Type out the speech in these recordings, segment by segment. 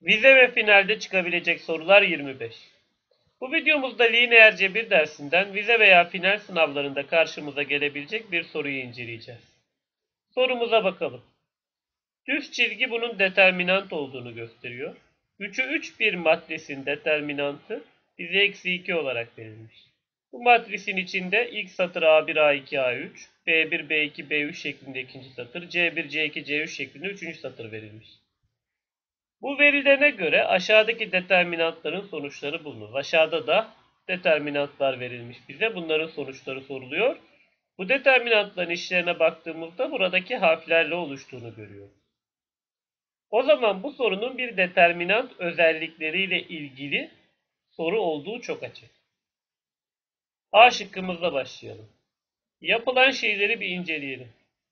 Vize ve finalde çıkabilecek sorular 25. Bu videomuzda lineer cebir dersinden vize veya final sınavlarında karşımıza gelebilecek bir soruyu inceleyeceğiz. Sorumuza bakalım. Düz çizgi bunun determinant olduğunu gösteriyor. 3'ü 3 bir matrisin determinantı bize eksi 2 olarak verilmiş. Bu matrisin içinde ilk satır A1, A2, A3, B1, B2, B3 şeklinde ikinci satır, C1, C2, C3 şeklinde üçüncü satır verilmiş. Bu verilene göre aşağıdaki determinantların sonuçları bulunur. Aşağıda da determinantlar verilmiş bize. Bunların sonuçları soruluyor. Bu determinantların işlerine baktığımızda buradaki harflerle oluştuğunu görüyoruz. O zaman bu sorunun bir determinant özellikleriyle ilgili soru olduğu çok açık. A şıkkımızla başlayalım. Yapılan şeyleri bir inceleyelim.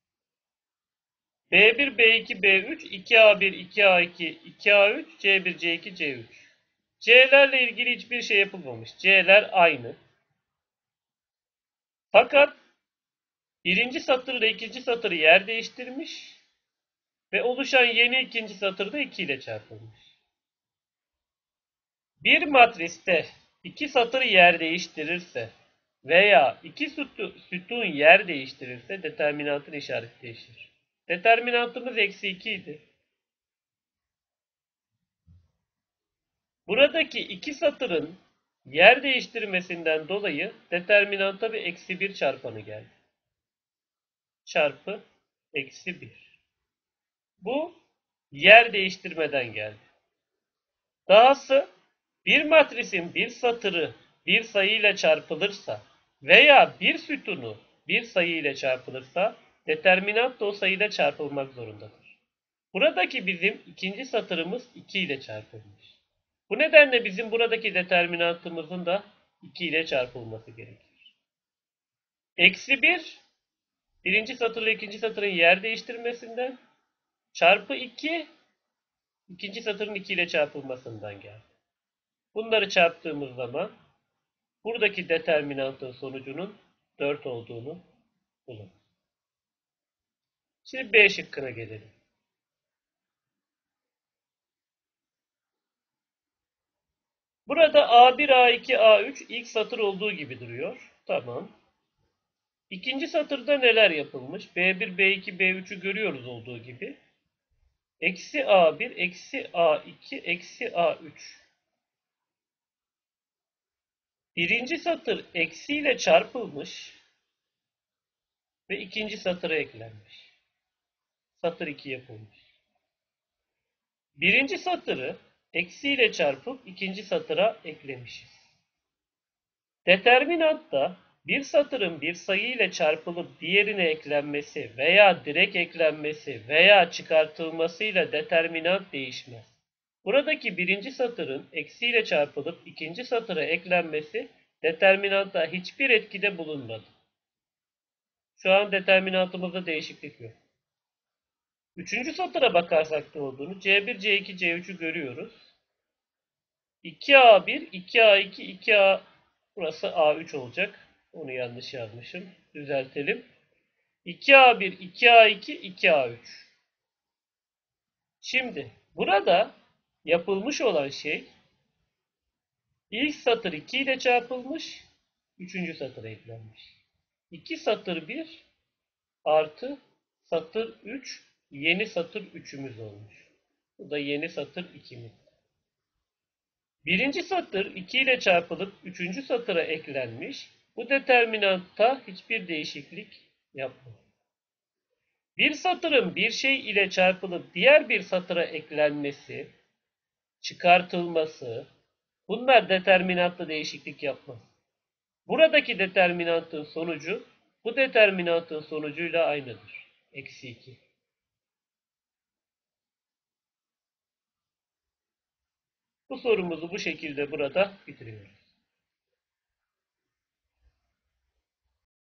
B1, B2, B3, 2A1, 2A2, 2A3, C1, C2, C3. C'lerle ilgili hiçbir şey yapılmamış. C'ler aynı. Fakat birinci satırla ikinci satırı yer değiştirmiş ve oluşan yeni ikinci satırda 2 ile çarpılmış. Bir matriste iki satır yer değiştirirse veya iki sütun yer değiştirirse determinantın işareti değişir. Determinantımız eksi 2 idi. Buradaki iki satırın yer değiştirmesinden dolayı determinanta bir eksi 1 çarpanı geldi. Çarpı eksi 1. Bu yer değiştirmeden geldi. Dahası bir matrisin bir satırı bir sayıyla çarpılırsa veya bir sütunu bir sayı ile çarpılırsa determinant da o sayıyla çarpılmak zorundadır. Buradaki bizim ikinci satırımız 2 ile çarpılmış. Bu nedenle bizim buradaki determinantımızın da 2 ile çarpılması gerekir. Eksi 1, birinci satırla ikinci satırın yer değiştirmesinden, çarpı 2, ikinci satırın 2 ile çarpılmasından geldi. Bunları çarptığımız zaman buradaki determinantın sonucunun 4 olduğunu bulun. Şimdi B şıkkına gelelim. Burada A1, A2, A3 ilk satır olduğu gibi duruyor. Tamam. İkinci satırda neler yapılmış? B1, B2, B3'ü görüyoruz olduğu gibi. Eksi A1, eksi A2, eksi A3. Birinci satır eksiyle çarpılmış ve ikinci satıra eklenmiş. Satır 2 yapılmış. Birinci satırı eksiyle çarpıp ikinci satıra eklemişiz. Determinantta bir satırın bir sayı ile çarpılıp diğerine eklenmesi veya direkt eklenmesi veya çıkartılmasıyla determinant değişmez. Buradaki birinci satırın eksiyle çarpılıp ikinci satıra eklenmesi determinantta hiçbir etkide bulunmadı. Şu an determinantımızda değişiklik yok. Üçüncü satıra bakarsak ne olduğunu C1, C2, C3'ü görüyoruz. 2A1, 2A2, 2A burası A3 olacak. Onu yanlış yazmışım. Düzeltelim. 2A1, 2A2, 2A3. Şimdi burada yapılmış olan şey ilk satır 2 ile çarpılmış, üçüncü satır eklenmiş. 2 satır 1 artı satır 3 yeni satır 3'ümüz olmuş. Bu da yeni satır 2'miz. Birinci satır 2 ile çarpılıp üçüncü satıra eklenmiş. Bu determinantta hiçbir değişiklik yapmadı. Bir satırın bir şey ile çarpılıp diğer bir satıra eklenmesi, çıkartılması, bunlar determinantta değişiklik yapmaz. Buradaki determinantın sonucu bu determinantın sonucuyla aynıdır. Eksi 2. Bu sorumuzu bu şekilde burada bitiriyoruz.